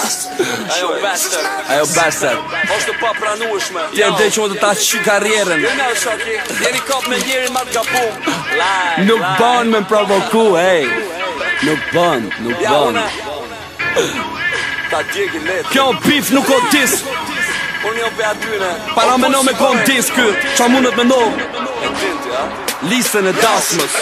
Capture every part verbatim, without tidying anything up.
Ajo bester Ajo bester Është pa pranueshme Tjerë dhe që më të ta qi karrierën Jena shaki Jeni kap me njerin ma t'ka pum Live Nuk ban me provoku, ej Nuk ban, nuk Ja ban une Ta djegi let Kjo pif nuk o dis Unë jo pe atyne Para me no me kon dis kë Qa mundet me no E tinti, ja Listën e dasmës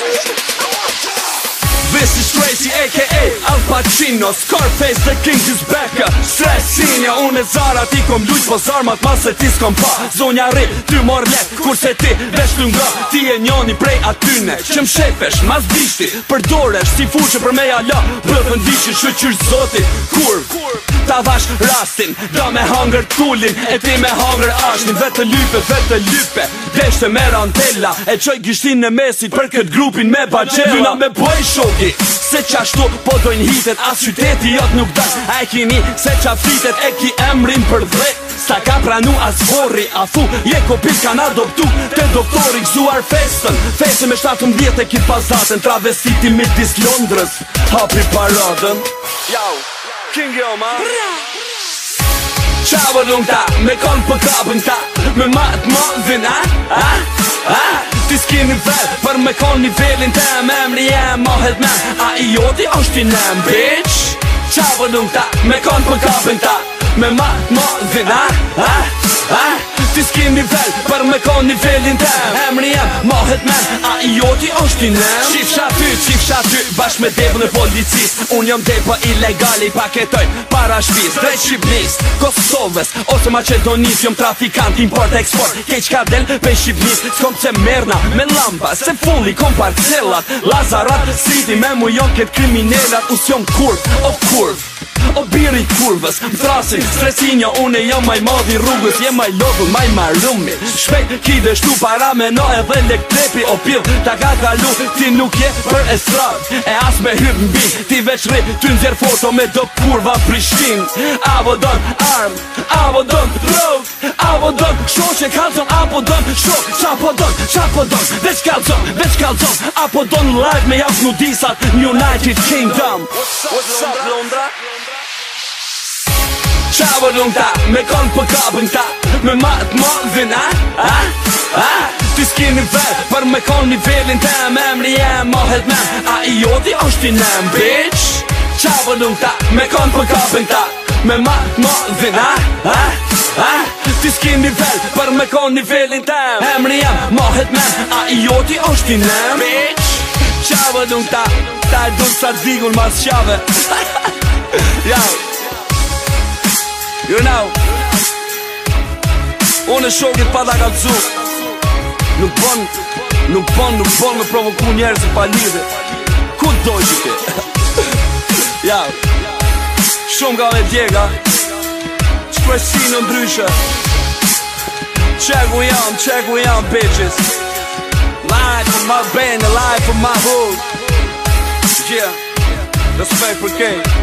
This is Tracy aka Al Pacino Scarface the king is back Stresinja unë e Zara ti kom lujt po zarmat mas se ti s'kom pa Zonja ri ty mor let kurse ti vesh t'nga Ti e njoni prej atyne që m'shefesh mas bishti Përdoresh si fuqe për me jala Bëthën vishin shëqyr zoti Kurv Ta vash rastin Da me hangër tullin E ti me hangër ashtin Vete lype, vete lype Deshte me rantella E qoj gishtin në mesit Për këtë grupin me bajela Luna me boj shoki Se qashtu po dojnë hitet As qyteti jot nuk dash A e kini se qa fitet E ki emrin për dhe Sta ka pranu as vorri A fu je kopit kan adoptu Te doktori gzuar festën Festën me shtatën djetë e kit pasatën Travestiti midis Londrës Hapi paradën Jau King jo ma Qavo lung ta, me kon për kapën ta Me ma të modhin, a, a, a Ti s'ki nivel, për me kon nivelin tem Emri jem, mohet men, a i joti është i nem, bitch Qavo lung ta, me kon për kapën ta Me ma të modhin, a, a, a Ti s'ki nivel, për me kon nivelin tem Emri jem, mohet men, a i joti është i nem Qifsha ty, qifsha ty, bashk me debën e policis Unë jom depa ilegali, paketoj para shpis Drejt Shqipnis, Kosovës, ose Macedonis Jom trafikant, import, export, kej qka del pe Shqipnis S'kom që merna, me lamba, se fulli kom parcellat Lazarat, siti me mu jon ket kriminellat Us jom kurv, o kurv O biri kurvës, më thrasin, stresinja Unë e jam maj madhi rrugës, jem maj lodhu, maj marrumi Shpejt ki dështu para me no edhe lektrepi O pil, ta ka kalu, ti nuk je për estrad E as me hyp mbi, ti veç ri, ty nxer foto me do kurva Prishtin Avo don arm, avo don road Avo don shoqe kalzon, apo don shok Qapo don, qapo don, veç kalzon, veç kalzon Apo don live me javë nudisat, United Kingdom What's up Londra? Qavo lung ta, me kon për kapën ta Me ma të modhin, a, a, a Ti s'ki nivel, për me kon nivelin tem Emri jem, mohet men, a i joti është i nem, bitch Qavo lung ta, me kon për kapën ta Me ma të modhin, a, a, a Ti s'ki nivel, për me kon nivelin tem Emri jem, mohet men, a i joti është i nem, bitch Qavo lung ta, ta e dun sa t'zigull mas qave Jau You know Unë e shokit pa da kalzu Nuk bon, nuk bon, nuk bon me provoku njerëzit pa lidhe Ku doj që ke? Ja Shumë ka me djega Shpresi në ndryshe Check we on, check we on bitches Life for my band, life for my hood Yeah Respect për kej